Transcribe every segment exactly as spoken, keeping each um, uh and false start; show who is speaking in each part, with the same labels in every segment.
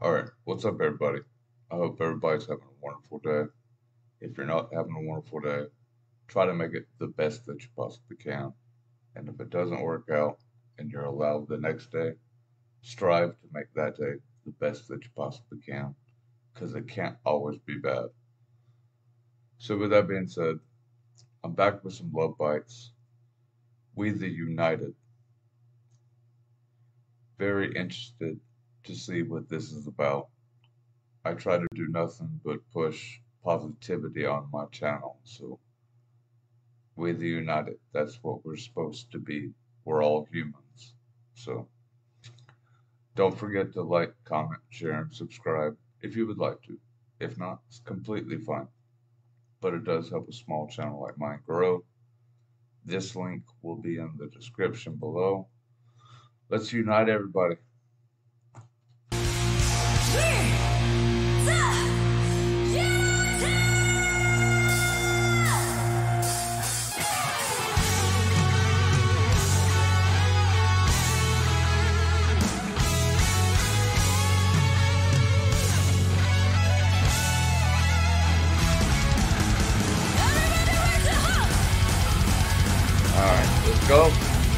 Speaker 1: Alright, what's up, everybody? I hope everybody's having a wonderful day. If you're not having a wonderful day, try to make it the best that you possibly can. And if it doesn't work out and you're allowed the next day, strive to make that day the best that you possibly can, because it can't always be bad. So, with that being said, I'm back with some love bites. We the United. Very interested to see what this is about. I try to do nothing but push positivity on my channel. So, we the United, that's what we're supposed to be. We're all humans. So, don't forget to like, comment, share, and subscribe if you would like to. If not, it's completely fine. But it does help a small channel like mine grow. This link will be in the description below. Let's unite everybody. Alright, let's go.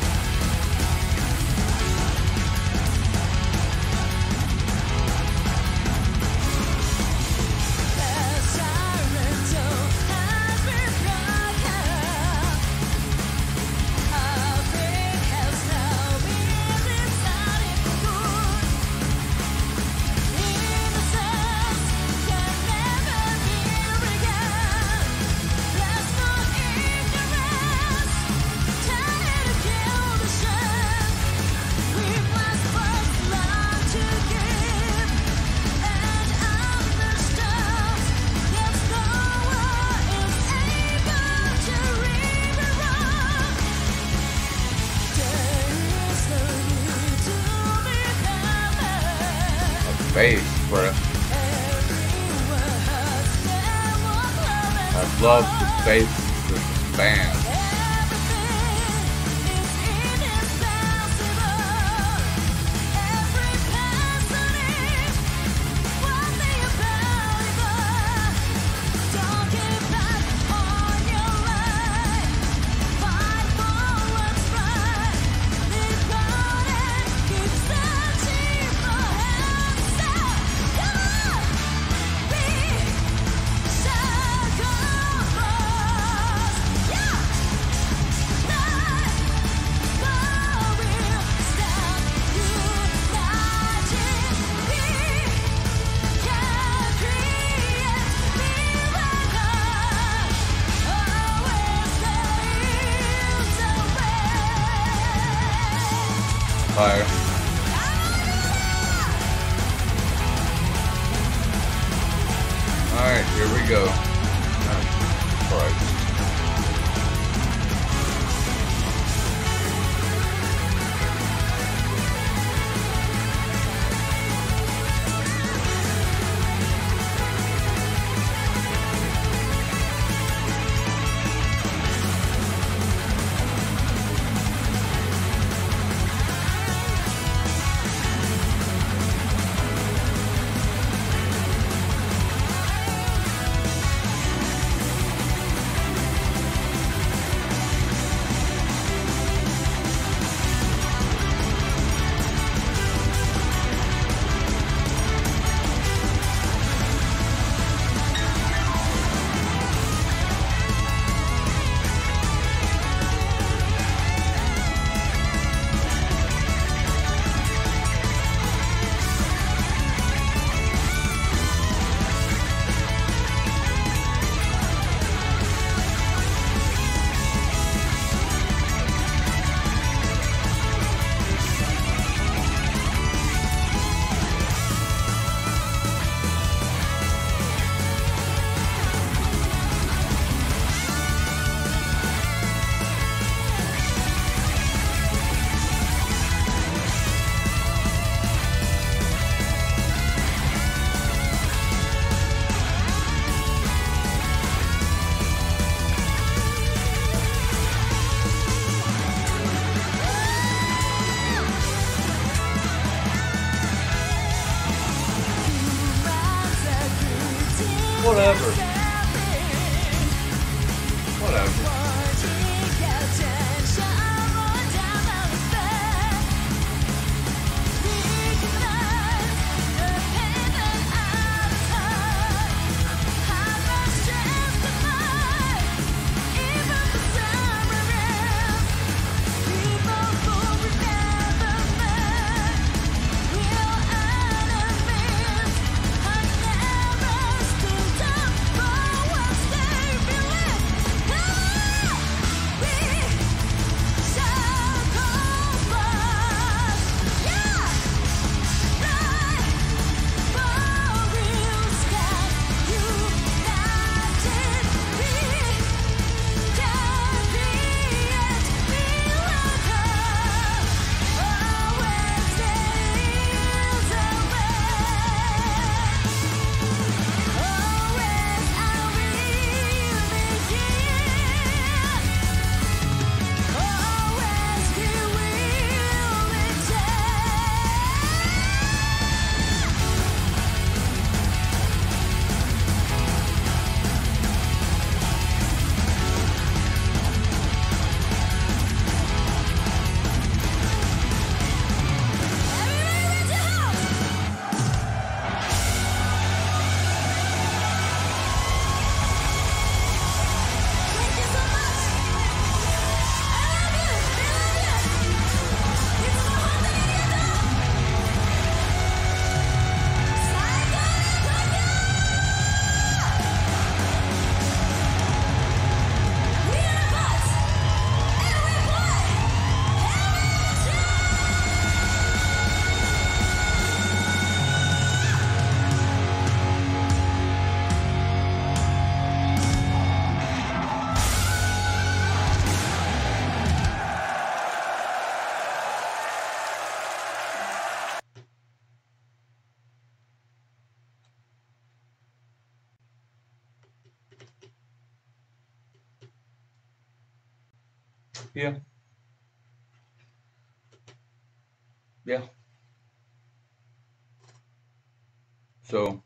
Speaker 1: Face, bruh. I love the faces of this band. Fire. Alright, here we go. Oh, Christ. Whatever. Whatever. Yeah. Yeah. So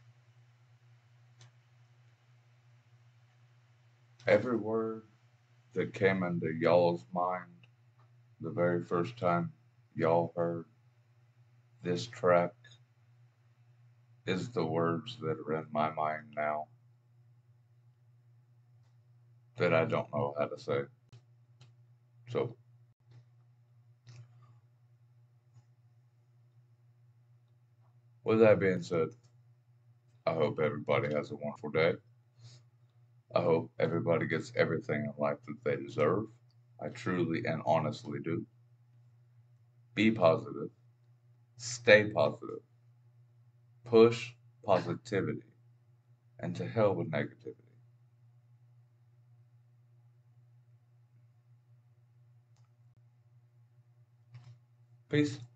Speaker 1: every word that came into y'all's mind the very first time y'all heard this track is the words that are in my mind now that I don't know how to say. So, with that being said, I hope everybody has a wonderful day. I hope everybody gets everything in life that they deserve. I truly and honestly do. Be positive, stay positive, push positivity, and to hell with negativity. Peace.